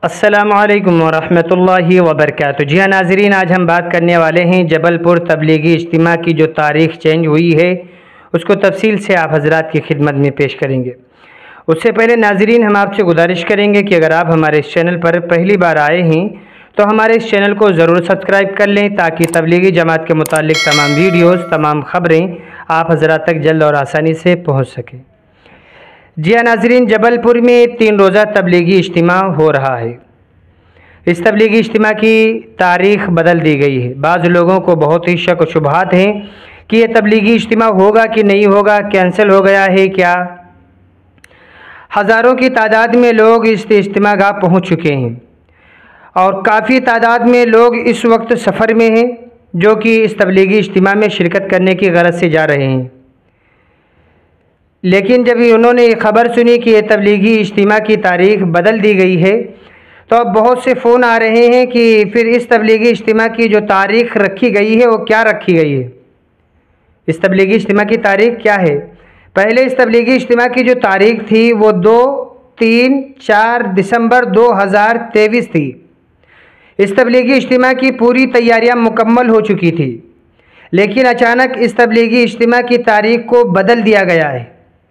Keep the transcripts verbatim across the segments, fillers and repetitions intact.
अस्सलामुअलैकुम वरहमतुल्लाहि वबरकातुहू। जी हाँ नाज़रीन, आज हम बात करने वाले हैं जबलपुर तबलीगी इज्तिमा की जो तारीख़ चेंज हुई है उसको तफसील से आप हज़रात की खिदमत में पेश करेंगे। उससे पहले नाज़रीन, हम आपसे गुजारिश करेंगे कि अगर आप हमारे इस चैनल पर पहली बार आए हैं तो हमारे इस चैनल को ज़रूर सब्सक्राइब कर लें ताकि तबलीगी जमात के मुतालिक तमाम वीडियोज़, तमाम ख़बरें आप हज़रात तक जल्द और आसानी से पहुँच सकें। जी हाँ नाज़रीन, जबलपुर में तीन रोज़ा तबलीगी इज्तिमा हो रहा है। इस तबलीगी इज्तिमा की तारीख़ बदल दी गई है। बाज़ लोगों को बहुत ही शक व शुबहात हैं कि यह तबलीगी इज्तिमा होगा कि नहीं होगा, कैंसिल हो गया है क्या। हज़ारों की तादाद में लोग इस इज्तिमा गाह पहुँच चुके हैं और काफ़ी तादाद में लोग इस वक्त सफ़र में हैं जो कि इस तबलीगी इज्तिमा में शिरकत करने की गरज से जा रहे हैं। लेकिन जब उन्होंने ये ख़बर सुनी कि यह तबलीगी इज्तिमा की तारीख़ बदल दी गई है तो अब बहुत से फ़ोन आ रहे हैं कि फिर इस तबलीगी इज्तिमा की जो तारीख़ रखी गई है वो क्या रखी गई है। इस तबलीगी इज्तिमा की तारीख़ क्या है? पहले इस तबलीगी इज्तिमा की जो तारीख़ थी वो दो तीन चार दिसंबर दो हज़ार तेईस थी। इस तबलीगी इज्तिमा की पूरी तैयारियां मुकम्मल हो चुकी थी, लेकिन अचानक इस तबलीगी इज्तिमा की तारीख़ को बदल दिया गया है।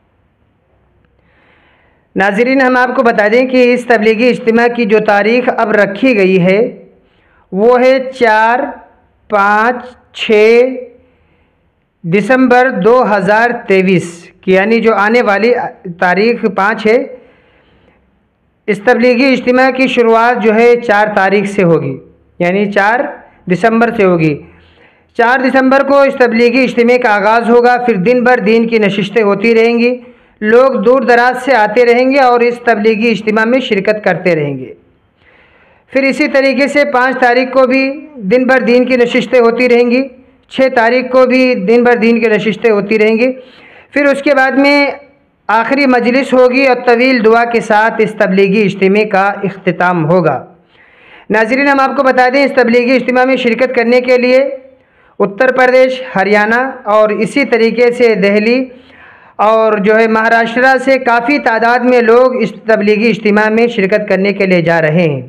नाज़रीन, हम आपको बता दें कि इस तबलीगी इज्तिमा की जो तारीख़ अब रखी गई है वो है चार पाँच छः दिसंबर दो हज़ार तेईस की, यानी जो आने वाली तारीख़ पाँच है। इस तबलीगी इज्तिमा की शुरुआत जो है चार तारीख़ से होगी, यानी चार दिसंबर से होगी। चार दिसंबर को इस तबलीगी इज्तिमा का आगाज़ होगा। फिर दिन भर दीन की नशिस्तें होती रहेंगी, लोग दूर दराज से आते रहेंगे और इस तबलीगी इज्तिमा में शिरकत करते रहेंगे। फिर इसी तरीके से पाँच तारीख़ को भी दिन भर दीन की नशिस्तें होती रहेंगी, छः तारीख़ को भी दिन भर दीन की नशिस्तें होती रहेंगी। फिर उसके बाद में आखिरी मजलिस होगी और तवील दुआ के साथ इस तबलीगी इज्तिमा का इख्तिताम होगा। नाज़रीन, हम आपको बता दें इस तबलीगी इज्तिमा में शिरकत करने के लिए उत्तर प्रदेश, हरियाणा और इसी तरीके से दिल्ली और जो है महाराष्ट्र से काफ़ी तादाद में लोग इस तबलीगी इज्तिमा में शिरकत करने के लिए जा रहे हैं।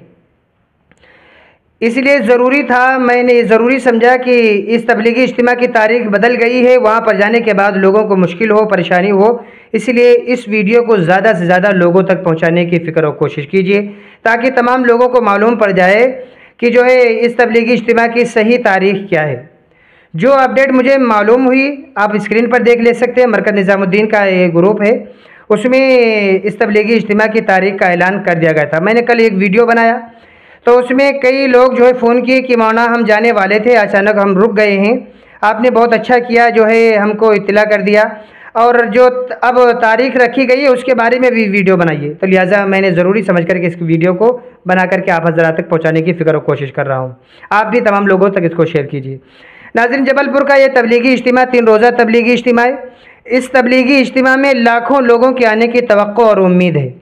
इसलिए ज़रूरी था, मैंने ज़रूरी समझा कि इस तबलीगी इज्तिमा की तारीख़ बदल गई है, वहाँ पर जाने के बाद लोगों को मुश्किल हो, परेशानी हो, इसलिए इस वीडियो को ज़्यादा से ज़्यादा लोगों तक पहुँचाने की फ़िक्र और कोशिश कीजिए ताकि तमाम लोगों को मालूम पड़ जाए कि जो है इस तबलीगी इज्तिमा की सही तारीख़ क्या है। जो अपडेट मुझे मालूम हुई आप स्क्रीन पर देख ले सकते हैं। मरकज़ निज़ामुद्दीन का ये ग्रुप है, उसमें इस तबलीगी इज्तिमा की तारीख़ का ऐलान कर दिया गया था। मैंने कल एक वीडियो बनाया तो उसमें कई लोग जो है फ़ोन किए कि मौलाना हम जाने वाले थे, अचानक हम रुक गए हैं, आपने बहुत अच्छा किया जो है हमको इत्तला कर दिया और जो अब तारीख़ रखी गई है उसके बारे में भी वीडियो बनाइए। तो लिहाजा मैंने ज़रूरी समझ करके इस वीडियो को बना करके आप हज़रात तक पहुँचाने की फ़िक्र और कोशिश कर रहा हूँ। आप भी तमाम लोगों तक इसको शेयर कीजिए। नाज़रीन, जबलपुर का ये तबलीगी इज्तिमा तीन रोज़ा तबलीगी इज्तिमा है। इस तबलीगी इज्तिमा में लाखों लोगों के आने की तवक्को और उम्मीद है।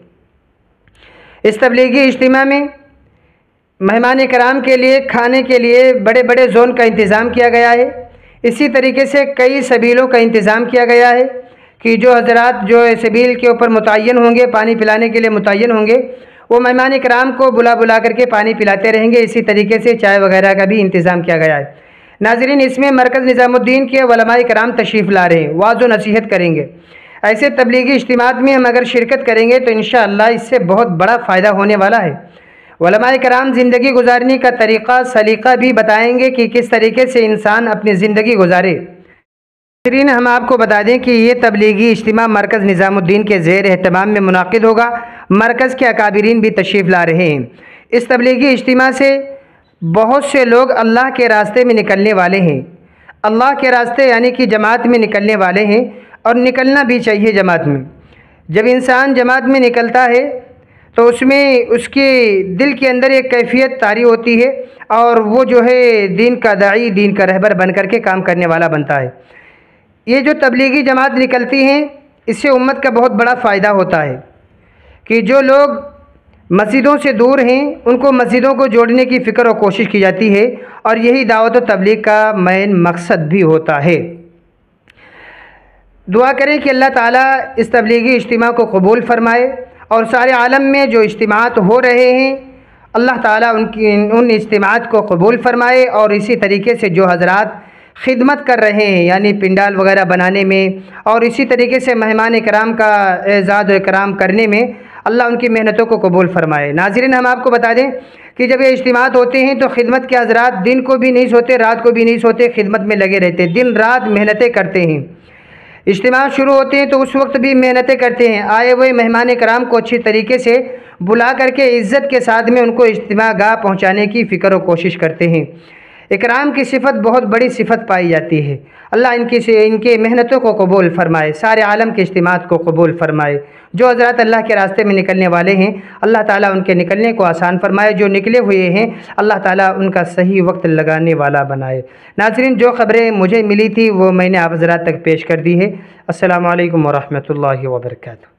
इस तबलीगी इज्तिमा में मेहमान कराम के लिए खाने के लिए बड़े बड़े जोन का इंतज़ाम किया गया है। इसी तरीके से कई सबीलों का इंतज़ाम किया गया है कि जो हज़रात जो सबील के ऊपर मुतय्यन होंगे, पानी पिलाने के लिए मुतय्यन होंगे, वो मेहमान कराम को बुला बुला करके पानी पिलाते रहेंगे। इसी तरीके से चाय वगैरह का भी इंतज़ाम किया गया है। नाज़रीन, इसमें मरकज़ निज़ामुद्दीन के उलमाए कराम तशरीफ़ ला रहे हैं, वाज़ व नसीहत करेंगे। ऐसे तबलीगी इज्तिमात में हम अगर शिरकत करेंगे तो इंशाअल्लाह इससे बहुत बड़ा फ़ायदा होने वाला है। उलमाए कराम ज़िंदगी गुजारने का तरीक़ा सलीक़ा भी बताएंगे कि किस तरीके से इंसान अपनी ज़िंदगी गुजारे। नाज़रीन, हम आपको बता दें कि ये तबलीगी इज्तिमा मरकज़ निज़ामुद्दीन के ज़ेर एहतमाम में मुनाक़िद होगा। मरकज़ के अकाबिरीन भी तशरीफ़ ला रहे हैं। इस तबलीगी इज्तिमा से बहुत से लोग अल्लाह के रास्ते में निकलने वाले हैं। अल्लाह के रास्ते यानी कि जमात में निकलने वाले हैं और निकलना भी चाहिए जमात में। जब इंसान जमात में निकलता है तो उसमें उसके दिल के अंदर एक कैफियत तारी होती है और वो जो है दीन का दाई, दीन का रहबर बन कर के काम करने वाला बनता है। ये जो तबलीगी जमात निकलती हैं इससे उम्मत का बहुत बड़ा फ़ायदा होता है कि जो लोग मस्जिदों से दूर हैं उनको मस्जिदों को जोड़ने की फ़िक्र और कोशिश की जाती है और यही दावत व तबलीग का मेन मकसद भी होता है। दुआ करें कि अल्लाह ताला इस तबलीगी इज्तिमा को कबूल फ़रमाए और सारे आलम में जो इज्तिमात हो रहे हैं अल्लाह ताला उनकी उन इज्तिमात को कबूल फ़रमाए और इसी तरीके से जो हज़रात खिदमत कर रहे हैं यानी पिंडाल वगैरह बनाने में और इसी तरीके से मेहमान कराम का एज़ाज़ व इकराम करने में अल्लाह उनकी मेहनतों को कबूल फ़रमाए। नाज़रीन, हम आपको बता दें कि जब ये इज्तिमात होते हैं तो खिदमत के हज़रात दिन को भी नहीं सोते, रात को भी नहीं सोते, खिदमत में लगे रहते, दिन रात मेहनतें करते हैं। इज्तिमा शुरू होते हैं तो उस वक्त भी मेहनतें करते हैं, आए हुए मेहमान कराम को अच्छी तरीके से बुला करके इज़्ज़त के साथ में उनको इज्तिमा गाह पहुँचाने की फ़िक्र और कोशिश करते हैं। इकराम की सिफ़त बहुत बड़ी सिफ़त पाई जाती है। अल्लाह इनकी से इनके मेहनतों को कबूल फ़रमाए, सारे आलम के इज्तिमात को कबूल फ़रमाए। जो हज़रात अल्लाह के रास्ते में निकलने वाले हैं अल्लाह ताला उनके निकलने को आसान फ़रमाए, जो निकले हुए हैं अल्लाह ताला उनका सही वक्त लगाने वाला बनाए। नाज़रीन, जो ख़बरें मुझे मिली थी वो मैंने आप हज़रात तक पेश कर दी है। अस्सलामु अलैकुम व रहमतुल्लाहि व बरकातुहू।